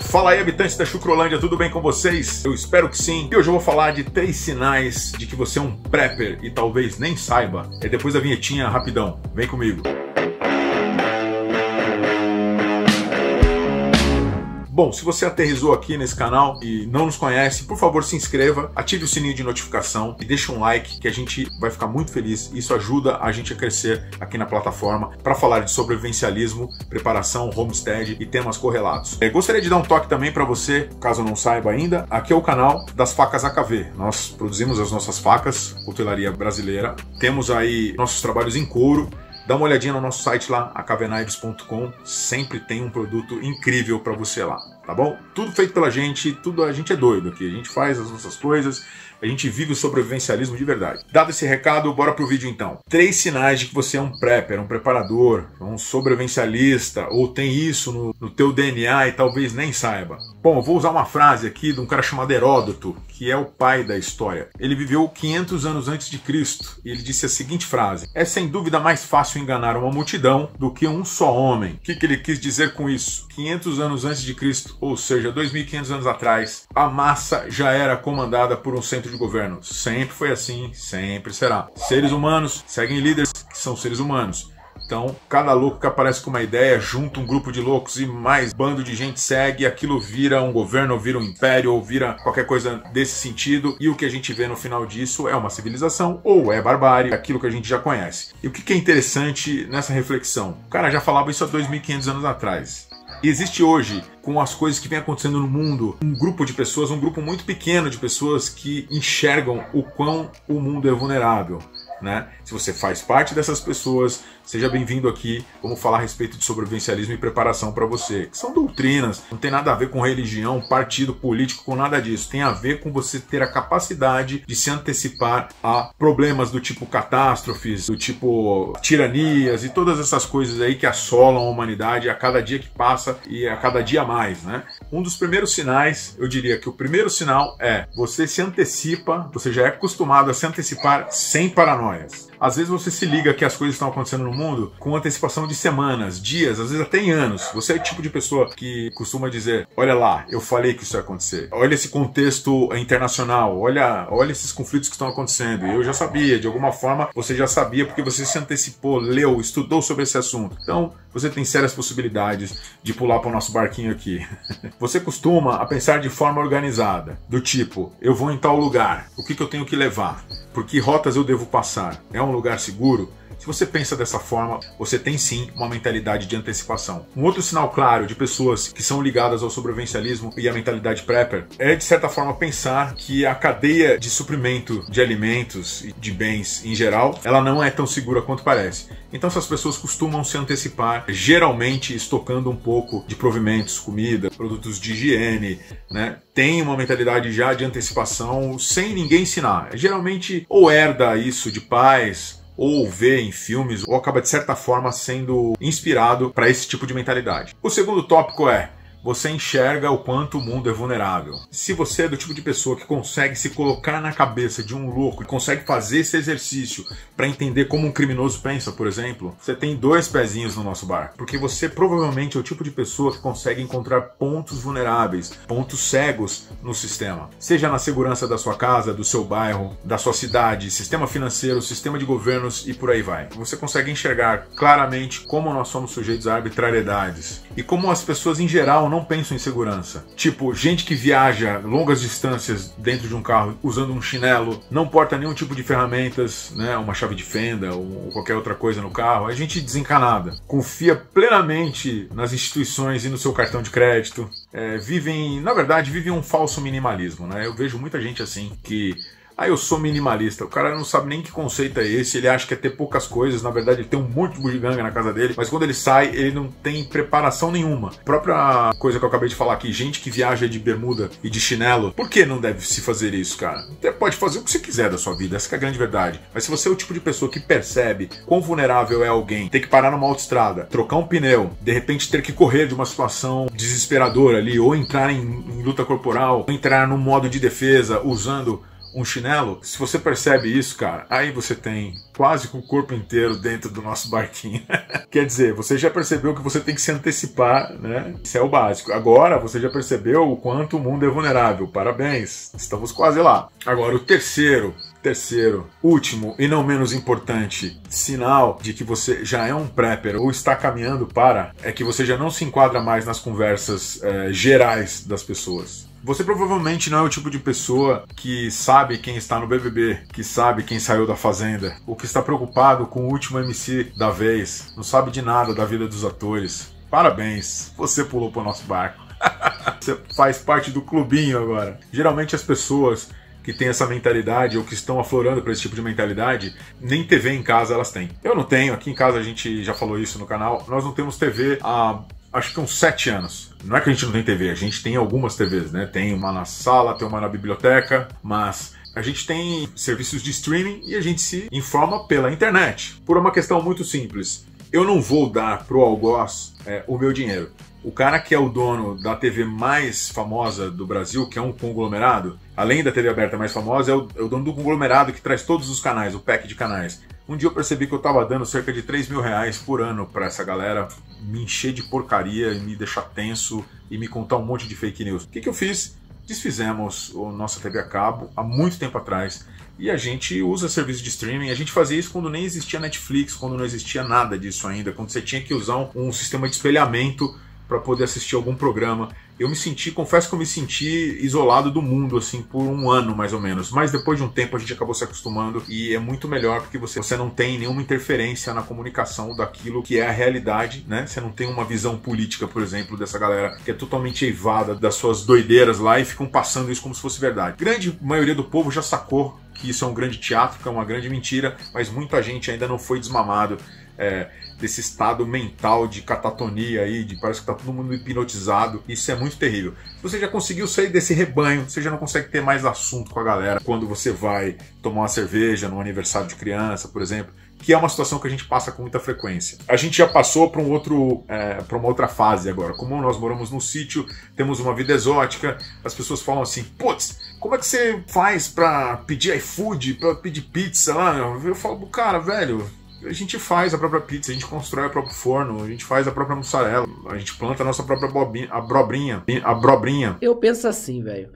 Fala aí, habitantes da Chucrolândia, tudo bem com vocês? Eu espero que sim. E hoje eu vou falar de 3 sinais de que você é um prepper e talvez nem saiba. É depois da vinhetinha, rapidão. Vem comigo. Bom, se você aterrissou aqui nesse canal e não nos conhece, por favor se inscreva, ative o sininho de notificação e deixe um like que a gente vai ficar muito feliz. Isso ajuda a gente a crescer aqui na plataforma para falar de sobrevivencialismo, preparação, homestead e temas correlatos. Gostaria de dar um toque também para você, caso não saiba ainda, aqui é o canal das facas AKV. Nós produzimos as nossas facas, cutelaria brasileira, temos aí nossos trabalhos em couro. Dá uma olhadinha no nosso site lá, akvknives.com, sempre tem um produto incrível para você lá, tá bom? Tudo feito pela gente, a gente é doido aqui, a gente faz as nossas coisas, a gente vive o sobrevivencialismo de verdade. Dado esse recado, bora pro vídeo então. 3 sinais de que você é um prepper, um preparador, um sobrevivencialista, ou tem isso no teu DNA e talvez nem saiba. Bom, eu vou usar uma frase aqui de um cara chamado Heródoto, que é o pai da história. Ele viveu 500 anos antes de Cristo e ele disse a seguinte frase: é sem dúvida mais fácil enganar uma multidão do que um só homem. O que ele quis dizer com isso? 500 anos antes de Cristo, ou seja, 2.500 anos atrás, a massa já era comandada por um centro de governo. Sempre foi assim, sempre será. Seres humanos seguem líderes que são seres humanos. Então, cada louco que aparece com uma ideia, junta um grupo de loucos e mais bando de gente segue, aquilo vira um governo, ou vira um império, ou vira qualquer coisa desse sentido. E o que a gente vê no final disso é uma civilização ou é barbárie, aquilo que a gente já conhece. E o que é interessante nessa reflexão? O cara já falava isso há 2.500 anos atrás. E existe hoje, com as coisas que vem acontecendo no mundo, um grupo de pessoas, um grupo muito pequeno de pessoas que enxergam o quão o mundo é vulnerável, né? Se você faz parte dessas pessoas, seja bem-vindo aqui. Vamos falar a respeito de sobrevivencialismo e preparação para você, que são doutrinas, não tem nada a ver com religião, partido político, com nada disso. Tem a ver com você ter a capacidade de se antecipar a problemas do tipo catástrofes, do tipo tiranias e todas essas coisas aí que assolam a humanidade a cada dia que passa e a cada dia mais, né? Um dos primeiros sinais, eu diria que o primeiro sinal é você se antecipa, você já é acostumado a se antecipar sem paranoias. Às vezes você se liga que as coisas estão acontecendo no mundo com antecipação de semanas, dias, às vezes até em anos. Você é o tipo de pessoa que costuma dizer: olha lá, eu falei que isso ia acontecer. Olha esse contexto internacional, olha esses conflitos que estão acontecendo. Eu já sabia, de alguma forma você já sabia porque você se antecipou, leu, estudou sobre esse assunto. Então você tem sérias possibilidades de pular para o nosso barquinho aqui. Você costuma a pensar de forma organizada, do tipo: eu vou em tal lugar, o que eu tenho que levar? Por que rotas eu devo passar? É um lugar seguro? Se você pensa dessa forma, você tem sim uma mentalidade de antecipação. Um outro sinal claro de pessoas que são ligadas ao sobrevivencialismo e à mentalidade prepper é, de certa forma, pensar que a cadeia de suprimento de alimentos e de bens em geral, ela não é tão segura quanto parece. Então essas pessoas costumam se antecipar, geralmente estocando um pouco de provimentos, comida, produtos de higiene, né? Tem uma mentalidade já de antecipação sem ninguém ensinar. Geralmente ou herda isso de pais, ou vê em filmes, ou acaba de certa forma sendo inspirado para esse tipo de mentalidade. O segundo tópico é: você enxerga o quanto o mundo é vulnerável. Se você é do tipo de pessoa que consegue se colocar na cabeça de um louco, consegue fazer esse exercício para entender como um criminoso pensa, por exemplo, você tem 2 pezinhos no nosso barco. Porque você provavelmente é o tipo de pessoa que consegue encontrar pontos vulneráveis, pontos cegos no sistema. Seja na segurança da sua casa, do seu bairro, da sua cidade, sistema financeiro, sistema de governos e por aí vai. Você consegue enxergar claramente como nós somos sujeitos a arbitrariedades e como as pessoas em geral não pensam em segurança. Tipo, gente que viaja longas distâncias dentro de um carro usando um chinelo, não porta nenhum tipo de ferramentas, né, uma chave de fenda ou qualquer outra coisa no carro. É gente desencanada. Confia plenamente nas instituições e no seu cartão de crédito. Na verdade, vivem um falso minimalismo, né? Eu vejo muita gente assim que: eu sou minimalista. O cara não sabe nem que conceito é esse, ele acha que é ter poucas coisas, na verdade ele tem um monte de bugiganga na casa dele, mas quando ele sai, ele não tem preparação nenhuma. A própria coisa que eu acabei de falar aqui, gente que viaja de bermuda e de chinelo, por que não deve se fazer isso, cara? Você pode fazer o que você quiser da sua vida, essa que é a grande verdade. Mas se você é o tipo de pessoa que percebe quão vulnerável é alguém ter que parar numa autoestrada, trocar um pneu, de repente ter que correr de uma situação desesperadora ali, ou entrar em luta corporal, ou entrar num modo de defesa usando um chinelo, se você percebe isso, cara, aí você tem quase que o corpo inteiro dentro do nosso barquinho. Quer dizer, você já percebeu que você tem que se antecipar, né? Isso é o básico. Agora você já percebeu o quanto o mundo é vulnerável. Parabéns, estamos quase lá. Agora, o terceiro, último e não menos importante sinal de que você já é um prepper ou está caminhando para, é que você já não se enquadra mais nas conversas gerais das pessoas. Você provavelmente não é o tipo de pessoa que sabe quem está no BBB, que sabe quem saiu da Fazenda, ou que está preocupado com o último MC da vez, não sabe de nada da vida dos atores. Parabéns, você pulou para o nosso barco. Você faz parte do clubinho agora. Geralmente as pessoas que têm essa mentalidade ou que estão aflorando para esse tipo de mentalidade, nem TV em casa elas têm. Eu não tenho, aqui em casa a gente já falou isso no canal, nós não temos TV há acho que uns 7 anos. Não é que a gente não tem TV, a gente tem algumas TVs, né? Tem uma na sala, tem uma na biblioteca, mas a gente tem serviços de streaming e a gente se informa pela internet. Por uma questão muito simples, eu não vou dar pro algoz o meu dinheiro. O cara que é o dono da TV mais famosa do Brasil, que é um conglomerado, além da TV aberta mais famosa, é o dono do conglomerado que traz todos os canais, o pack de canais. Um dia eu percebi que eu tava dando cerca de 3 mil reais por ano pra essa galera me encher de porcaria e me deixar tenso e me contar um monte de fake news. O que eu fiz? Desfizemos a nossa TV a cabo há muito tempo atrás e a gente usa serviço de streaming. A gente fazia isso quando nem existia Netflix, quando não existia nada disso ainda, quando você tinha que usar um sistema de espelhamento para poder assistir algum programa. Eu me senti, confesso que eu me senti isolado do mundo, assim, por um ano mais ou menos. Mas depois de um tempo a gente acabou se acostumando e é muito melhor porque você não tem nenhuma interferência na comunicação daquilo que é a realidade, né? Você não tem uma visão política, por exemplo, dessa galera que é totalmente eivada das suas doideiras lá e ficam passando isso como se fosse verdade. A grande maioria do povo já sacou que isso é um grande teatro, que é uma grande mentira, mas muita gente ainda não foi desmamado desse estado mental de catatonia aí, de parece que tá todo mundo hipnotizado. Isso é muito terrível. Se você já conseguiu sair desse rebanho, você já não consegue ter mais assunto com a galera quando você vai tomar uma cerveja no aniversário de criança, por exemplo, que é uma situação que a gente passa com muita frequência. A gente já passou para uma outra fase agora. Como nós moramos num sítio, temos uma vida exótica, as pessoas falam assim, putz, como é que você faz para pedir iFood, para pedir pizza lá? Eu falo, cara, velho, a gente faz a própria pizza, a gente constrói o próprio forno, a gente faz a própria mussarela, a gente planta a nossa própria abobrinha. Eu penso assim, velho.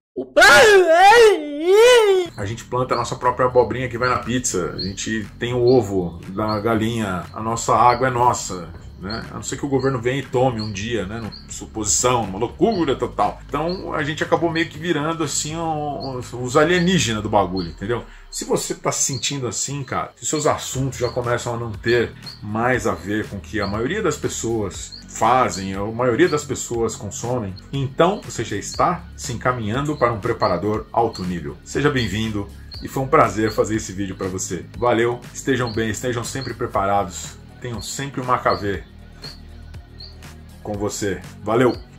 A gente planta a nossa própria abobrinha que vai na pizza, a gente tem o ovo da galinha, a nossa água é nossa, né? A não ser que o governo venha e tome um dia, né? Suposição, uma loucura total. Então a gente acabou meio que virando assim os alienígenas do bagulho, entendeu? Se você tá se sentindo assim, cara, se seus assuntos já começam a não ter mais a ver com o que a maioria das pessoas fazem, a maioria das pessoas consomem, então você já está se encaminhando para um preparador alto nível. Seja bem-vindo e foi um prazer fazer esse vídeo para você. Valeu, estejam bem, estejam sempre preparados, tenham sempre uma KV com você. Valeu!